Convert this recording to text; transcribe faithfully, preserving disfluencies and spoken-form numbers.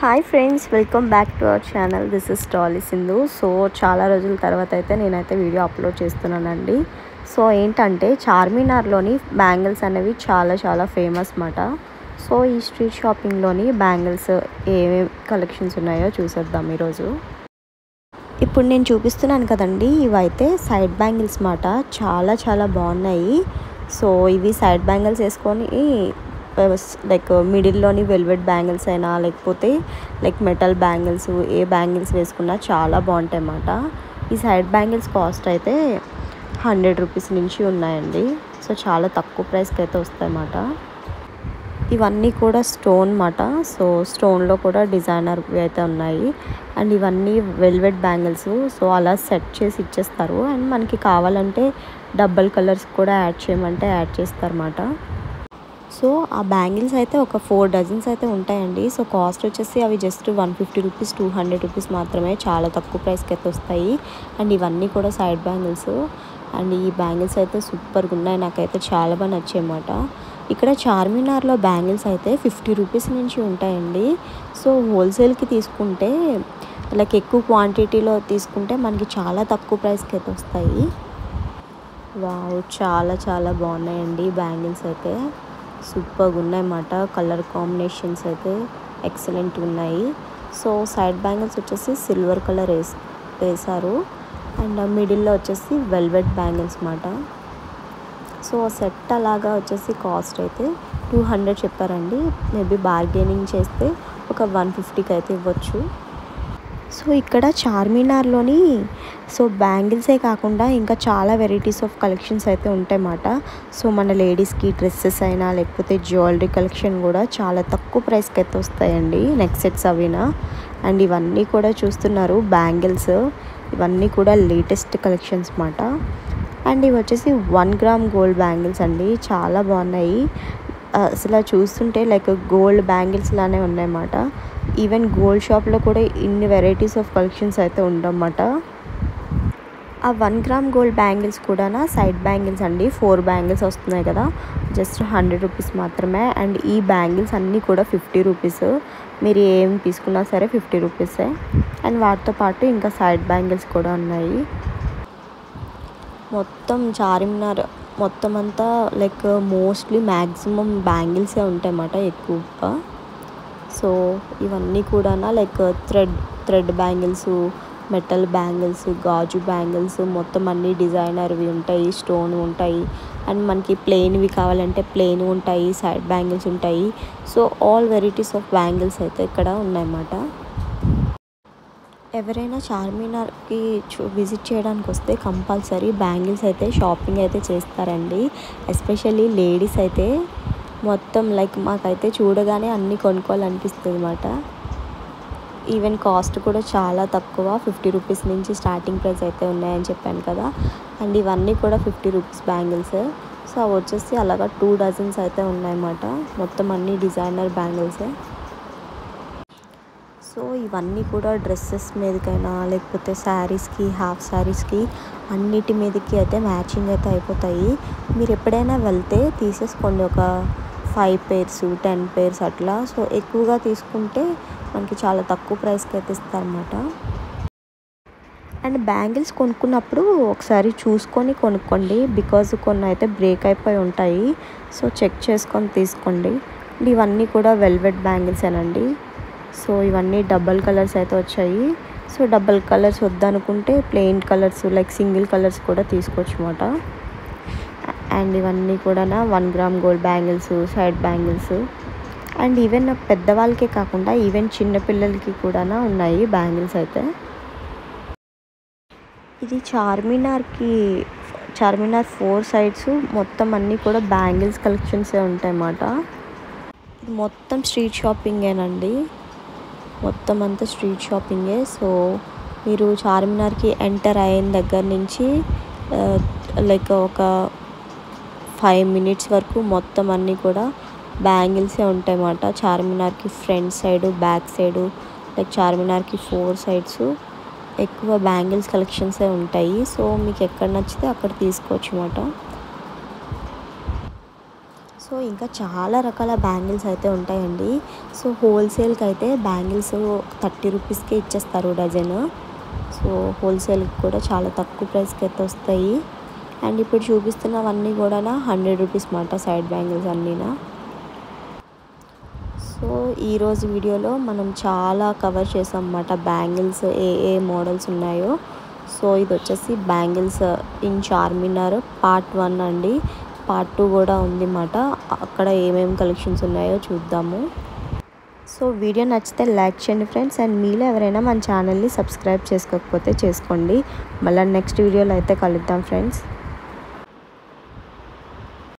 Hi friends, welcome back to our channel. This is Dolly Sindhu. So చాలా రోజుల తర్వాత అయితే నేనైతే వీడియో అప్లోడ్ చేస్తున్నానండి. సో ఏంటంటే చార్మినార్లోని బ్యాంగిల్స్ అనేవి చాలా చాలా ఫేమస్ మాట. సో ఈ స్ట్రీట్ షాపింగ్లోని బ్యాంగిల్స్ ఏమేమి కలెక్షన్స్ ఉన్నాయో చూసేద్దాం ఈరోజు. ఇప్పుడు నేను చూపిస్తున్నాను కదండి, ఇవైతే సైడ్ బ్యాంగిల్స్ మాట. చాలా చాలా బాగున్నాయి. సో ఇవి సైడ్ బ్యాంగిల్స్ వేసుకొని లైక్ మిడిల్లోని వెల్వెట్ బ్యాంగిల్స్ అయినా లేకపోతే లైక్ మెటల్ బ్యాంగిల్స్ ఏ బ్యాంగిల్స్ వేసుకున్నా చాలా బాగుంటాయి అన్నమాట. ఈ సైడ్ బ్యాంగిల్స్ కాస్ట్ అయితే హండ్రెడ్ రూపీస్ నుంచి ఉన్నాయండి. సో చాలా తక్కువ ప్రైస్కి అయితే వస్తాయన్నమాట. ఇవన్నీ కూడా స్టోన్ మాట. సో స్టోన్లో కూడా డిజైనర్ అయితే ఉన్నాయి. అండ్ ఇవన్నీ వెల్వెట్ బ్యాంగిల్స్. సో అలా సెట్ చేసి ఇచ్చేస్తారు. అండ్ మనకి కావాలంటే డబల్ కలర్స్ కూడా యాడ్ చేయమంటే యాడ్ చేస్తారన్నమాట. సో ఆ బ్యాంగిల్స్ అయితే ఒక ఫోర్ డజన్స్ అయితే ఉంటాయండి. సో కాస్ట్ వచ్చేసి అవి just one fifty rupees two hundred rupees మాత్రమే. చాలా తక్కువ ప్రైస్కి అయితే వస్తాయి. అండ్ ఇవన్నీ కూడా సైడ్ బ్యాంగిల్స్. అండ్ ఈ బ్యాంగిల్స్ అయితే సూపర్గా ఉన్నాయి. నాకైతే చాలా బాగా నచ్చాయి అన్నమాట. ఇక్కడ చార్మినార్లో బ్యాంగిల్స్ అయితే ఫిఫ్టీ రూపీస్ నుంచి ఉంటాయండి. సో హోల్సేల్కి తీసుకుంటే లైక్ ఎక్కువ క్వాంటిటీలో తీసుకుంటే మనకి చాలా తక్కువ ప్రైస్కి అయితే వస్తాయి. వావ్, చాలా చాలా బాగున్నాయండి బ్యాంగిల్స్ అయితే. సూపర్గా ఉన్నాయన్నమాట. కలర్ కాంబినేషన్స్ అయితే ఎక్సలెంట్ ఉన్నాయి. సో సైడ్ బ్యాంగిల్స్ వచ్చేసి సిల్వర్ కలర్ వేసి వేసారు. అండ్ మిడిల్లో వచ్చేసి వెల్వెట్ బ్యాంగిల్స్ అన్నమాట. సో సెట్ అలాగా వచ్చేసి కాస్ట్ అయితే టూ హండ్రెడ్ చెప్పారండి. మేబీ బార్గెనింగ్ చేస్తే ఒక వన్ ఫిఫ్టీకి అయితే ఇవ్వచ్చు. సో ఇక్కడ చార్మినార్లోని సో బ్యాంగిల్సే కాకుండా ఇంకా చాలా వెరైటీస్ ఆఫ్ కలెక్షన్స్ అయితే ఉంటాయన్నమాట. సో మన లేడీస్కి డ్రెస్సెస్ అయినా లేకపోతే జ్యువెలరీ కలెక్షన్ కూడా చాలా తక్కువ ప్రైస్కి అయితే వస్తాయండి. Neck sets అవినా. అండ్ ఇవన్నీ కూడా చూస్తున్నారు బ్యాంగిల్స్. ఇవన్నీ కూడా లేటెస్ట్ కలెక్షన్స్ అన్నమాట. అండ్ ఇవి వచ్చేసి వన్ గ్రామ్ గోల్డ్ బ్యాంగిల్స్ అండి. చాలా బాగున్నాయి. అసలు చూస్తుంటే లైక్ గోల్డ్ బ్యాంగిల్స్ లానే ఉన్నాయన్నమాట. ఈవెన్ గోల్డ్ షాప్లో కూడా ఇన్ని వెరైటీస్ ఆఫ్ కలెక్షన్స్ అయితే ఉండన్నమాట. ఆ వన్ గ్రామ్ గోల్డ్ బ్యాంగిల్స్ కూడా సైడ్ బ్యాంగిల్స్ అండి. ఫోర్ బ్యాంగిల్స్ వస్తున్నాయి కదా, జస్ట్ హండ్రెడ్ రూపీస్ మాత్రమే. అండ్ ఈ బ్యాంగిల్స్ అన్నీ కూడా ఫిఫ్టీ రూపీస్. మీరు ఏం తీసుకున్నా సరే ఫిఫ్టీ రూపీసే. అండ్ వాటితో పాటు ఇంకా సైడ్ బ్యాంగిల్స్ కూడా ఉన్నాయి. మొత్తం చార్మినార్ మొత్తం అంతా లైక్ మోస్ట్లీ మ్యాక్సిమం బ్యాంగిల్సే ఉంటాయన్నమాట ఎక్కువగా. సో ఇవన్నీ కూడా like thread thread bangles, metal bangles, గాజు బ్యాంగిల్స్ మొత్తం అన్నీ డిజైనర్వి ఉంటాయి, స్టోన్ ఉంటాయి. అండ్ మనకి ప్లెయిన్వి కావాలంటే ప్లెయిన్ ఉంటాయి, సైడ్ బ్యాంగిల్స్ ఉంటాయి. So all varieties of bangles అయితే ఇక్కడ ఉన్నాయన్నమాట. ఎవరైనా చార్మినార్కి విజిట్ చేయడానికి వస్తే కంపల్సరీ బ్యాంగిల్స్ అయితే షాపింగ్ అయితే చేస్తారండి. ఎస్పెషల్లీ లేడీస్ అయితే మొత్తం లైక్ మాకైతే చూడగానే అన్నీ కొనుక్కోవాలనిపిస్తుంది అన్నమాట. ఈవెన్ కాస్ట్ కూడా చాలా తక్కువ, ఫిఫ్టీ రూపీస్ నుంచి స్టార్టింగ్ ప్రైస్ అయితే ఉన్నాయని చెప్పాను కదా. అండ్ ఇవన్నీ కూడా ఫిఫ్టీ రూపీస్ బ్యాంగిల్స్. సో అవి వచ్చేసి అలాగా టూ డజన్స్ అయితే ఉన్నాయన్నమాట. మొత్తం అన్నీ డిజైనర్ బ్యాంగిల్సే. సో ఇవన్నీ కూడా డ్రెస్సెస్ మీదకైనా లేకపోతే శారీస్కి, హాఫ్ శారీస్కి అన్నిటి మీదకి అయితే మ్యాచింగ్ అయితే అయిపోతాయి. మీరు ఎప్పుడైనా వెళ్తే తీసేసుకోండి, ఒక ఫైవ్ పేర్స్ టెన్ పేర్స్ అట్లా. సో ఎక్కువగా తీసుకుంటే మనకి చాలా తక్కువ ప్రైస్కి అయితే ఇస్తారన్నమాట. అండ్ బ్యాంగిల్స్ కొనుక్కున్నప్పుడు ఒకసారి చూసుకొని కొనుక్కోండి, బికాజ్ కొన్ని అయితే బ్రేక్ అయిపోయి ఉంటాయి. సో చెక్ చేసుకొని తీసుకోండి. అండ్ ఇవన్నీ కూడా వెల్వెట్ బ్యాంగిల్సేనండి. సో ఇవన్నీ డబల్ కలర్స్ అయితే వచ్చాయి. సో డబల్ కలర్స్ వద్దనుకుంటే plain colours like single colours కూడా తీసుకోవచ్చు అన్నమాట. అండ్ ఇవన్నీ కూడా one gram gold bangles, side bangles. And even పెద్దవాళ్ళకే కాకుండా ఈవెన్ చిన్నపిల్లలకి కూడా ఉన్నాయి బ్యాంగిల్స్ అయితే. ఇది చార్మినార్కి చార్మినార్ ఫోర్ సైడ్స్ మొత్తం అన్నీ కూడా బ్యాంగిల్స్ కలెక్షన్సే ఉంటాయన్నమాట. ఇది మొత్తం స్ట్రీట్ షాపింగేనండి. మొత్తం అంతా స్ట్రీట్ షాపింగే. సో మీరు చార్మినార్కి ఎంటర్ అయిన దగ్గర నుంచి లైక్ ఒక ఫైవ్ మినిట్స్ వరకు మొత్తం అన్నీ కూడా బ్యాంగిల్సే ఉంటాయన్నమాట. చార్మినార్కి front side, back side, like చార్మినార్కి ఫోర్ సైడ్స్ ఎక్కువ బ్యాంగిల్స్ కలెక్షన్సే ఉంటాయి. సో మీకు ఎక్కడ నచ్చితే అక్కడ తీసుకోవచ్చు అన్నమాట. సో సో ఇంకా చాలా రకాల బ్యాంగిల్స్ అయితే ఉంటాయండి. సో హోల్సేల్కి అయితే బ్యాంగిల్స్ థర్టీ రూపీస్కే ఇచ్చేస్తారు డజన్. సో హోల్సేల్కి కూడా చాలా తక్కువ ప్రైస్కి అయితే వస్తాయి. అండ్ ఇప్పుడు చూపిస్తున్నవన్నీ కూడా హండ్రెడ్ రూపీస్ మాట సైడ్ బ్యాంగిల్స్ అన్నీనా. సో ఈరోజు వీడియోలో మనం చాలా కవర్ చేసాం అన్నమాట బ్యాంగిల్స్ ఏ ఏ మోడల్స్ ఉన్నాయో. సో ఇది వచ్చేసి bangles in Charminar part one అండి. పార్ట్ టూ కూడా ఉంది అన్నమాట. అక్కడ ఏమేమి కలెక్షన్స్ ఉన్నాయో చూద్దాము. సో వీడియో నచ్చితే లైక్ చేయండి ఫ్రెండ్స్. అండ్ మీలో ఎవరైనా మన ఛానల్ని సబ్స్క్రైబ్ చేసుకోకపోతే చేసుకోండి. మళ్ళీ నెక్స్ట్ వీడియోలో అయితే కలుద్దాం ఫ్రెండ్స్.